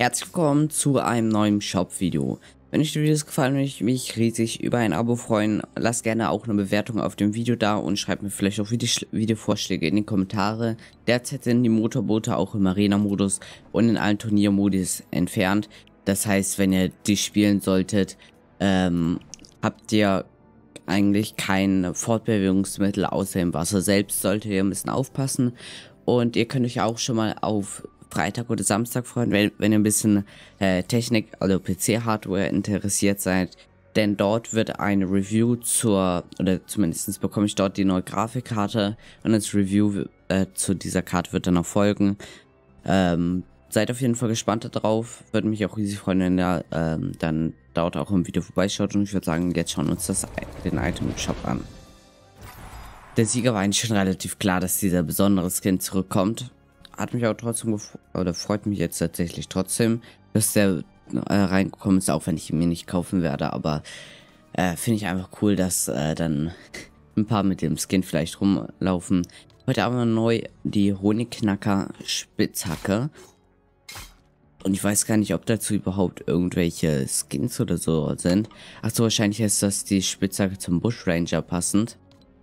Herzlich willkommen zu einem neuen Shop-Video. Wenn euch die Videos gefallen, würde ich mich riesig über ein Abo freuen. Lasst gerne auch eine Bewertung auf dem Video da und schreibt mir vielleicht auch Videovorschläge in die Kommentare. Derzeit sind die Motorboote auch im Arena-Modus und in allen Turniermodus entfernt. Das heißt, wenn ihr die spielen solltet, habt ihr eigentlich kein Fortbewegungsmittel außer im Wasser selbst. Solltet ihr ein bisschen aufpassen. Und ihr könnt euch auch schon mal auf Freitag oder Samstag freuen, wenn ihr ein bisschen Technik, also PC-Hardware interessiert seid. Denn dort wird eine Review oder zumindest bekomme ich dort die neue Grafikkarte und das Review zu dieser Karte wird dann noch folgen. Seid auf jeden Fall gespannt darauf. Würde mich auch riesig freuen, wenn ihr dann dort auch im Video vorbeischaut. Und ich würde sagen, jetzt schauen wir uns den Item Shop an. Der Sieger war eigentlich schon relativ klar, dass dieser besondere Skin zurückkommt. Hat mich auch trotzdem oder freut mich jetzt tatsächlich trotzdem, dass der reingekommen ist, auch wenn ich ihn mir nicht kaufen werde. Aber finde ich einfach cool, dass dann ein paar mit dem Skin vielleicht rumlaufen. Heute haben wir neu die Honigknacker Spitzhacke. Und ich weiß gar nicht, ob dazu überhaupt irgendwelche Skins oder so sind. Achso, wahrscheinlich ist das die Spitzhacke zum Bushranger passend.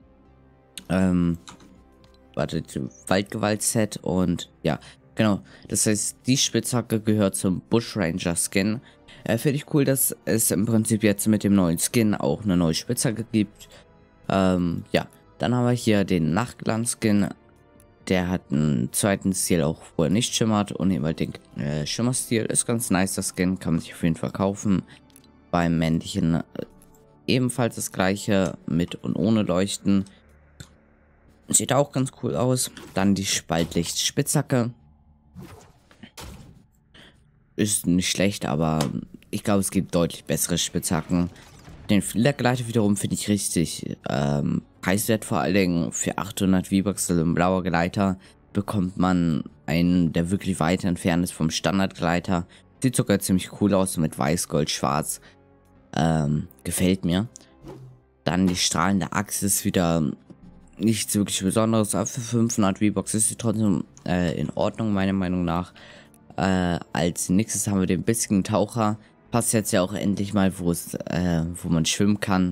Waldgewalt-Set und ja, genau. Das heißt, die Spitzhacke gehört zum Bushranger-Skin. Finde ich cool, dass es im Prinzip jetzt mit dem neuen Skin auch eine neue Spitzhacke gibt. Ja, dann haben wir hier den Nachtglanz-Skin. Der hat einen zweiten Stil, auch wo er nicht schimmert, und eben halt den Schimmerstil. Ist ganz nice, das Skin, kann man sich auf jeden Fall kaufen. Beim männlichen ebenfalls das gleiche, mit und ohne Leuchten. Sieht auch ganz cool aus. Dann die Spaltlicht-Spitzhacke. Ist nicht schlecht, aber ich glaube, es gibt deutlich bessere Spitzhacken. Den Filtergleiter wiederum finde ich richtig preiswert, vor allen Dingen für 800 V-Bucks, also ein blauer Gleiter, bekommt man einen, der wirklich weit entfernt ist vom Standardgleiter. Sieht sogar ziemlich cool aus mit weiß, gold, schwarz. Gefällt mir. Dann die strahlende Axt ist wieder nichts wirklich Besonderes, aber für 500 V-Bucks ist sie trotzdem in Ordnung, meiner Meinung nach. Als nächstes haben wir den bissigen Taucher. Passt jetzt ja auch endlich mal, wo man schwimmen kann.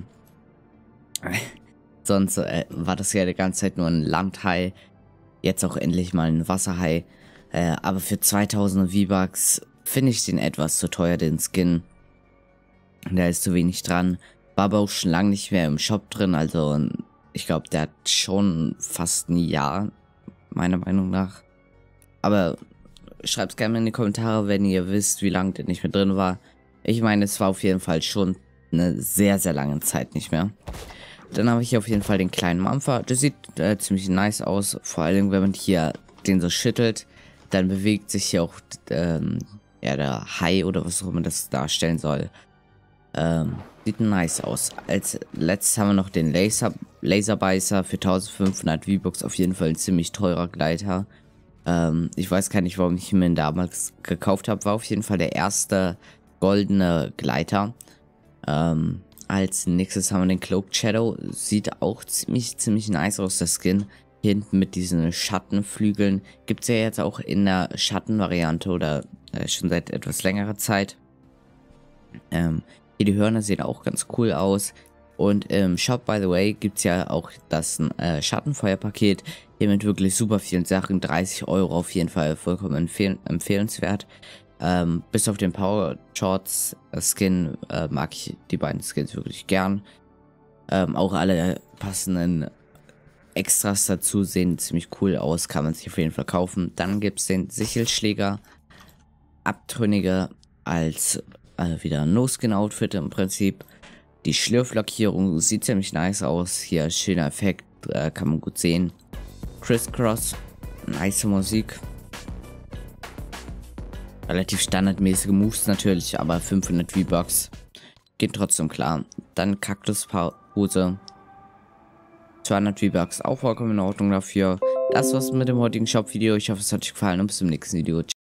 Sonst war das ja die ganze Zeit nur ein Landhai. Jetzt auch endlich mal ein Wasserhai. Aber für 2000 V-Bucks finde ich den etwas zu teuer, den Skin. Da ist zu wenig dran. War aber auch schon lange nicht mehr im Shop drin, also ich glaube, der hat schon fast ein Jahr, meiner Meinung nach. Aber schreibt es gerne in die Kommentare, wenn ihr wisst, wie lange der nicht mehr drin war. Ich meine, es war auf jeden Fall schon eine sehr, sehr lange Zeit nicht mehr. Dann habe ich hier auf jeden Fall den kleinen Mampfer. Der sieht ziemlich nice aus. Vor allem, wenn man hier den so schüttelt, dann bewegt sich hier auch ja, der Hai oder was auch immer das darstellen soll. Sieht nice aus. Als letztes haben wir noch den Laserbeißer für 1500 V-Bucks. Auf jeden Fall ein ziemlich teurer Gleiter. Ich weiß gar nicht, warum ich ihn damals gekauft habe. War auf jeden Fall der erste goldene Gleiter. Als nächstes haben wir den Cloaked Shadow. Sieht auch ziemlich nice aus, der Skin. Hier hinten mit diesen Schattenflügeln. Gibt es ja jetzt auch in der Schattenvariante oder schon seit etwas längerer Zeit. Hier die Hörner sehen auch ganz cool aus. Und im Shop, by the way, gibt es ja auch das Schattenfeuerpaket. Hier mit wirklich super vielen Sachen. 30 € auf jeden Fall vollkommen empfehlenswert. Bis auf den Power Shorts Skin mag ich die beiden Skins wirklich gern. Auch alle passenden Extras dazu sehen ziemlich cool aus. Kann man sich auf jeden Fall kaufen. Dann gibt es den Sichelschläger. Abtrünnige als wieder ein No-Skin-Outfit im Prinzip. Die Schlürflackierung sieht ziemlich nice aus. Hier schöner Effekt, kann man gut sehen. Crisscross, nice Musik. Relativ standardmäßige Moves natürlich, aber 500 V-Bucks geht trotzdem klar. Dann Kaktuspose, 200 V-Bucks, auch vollkommen in Ordnung dafür. Das war's mit dem heutigen Shop-Video. Ich hoffe, es hat euch gefallen und bis zum nächsten Video.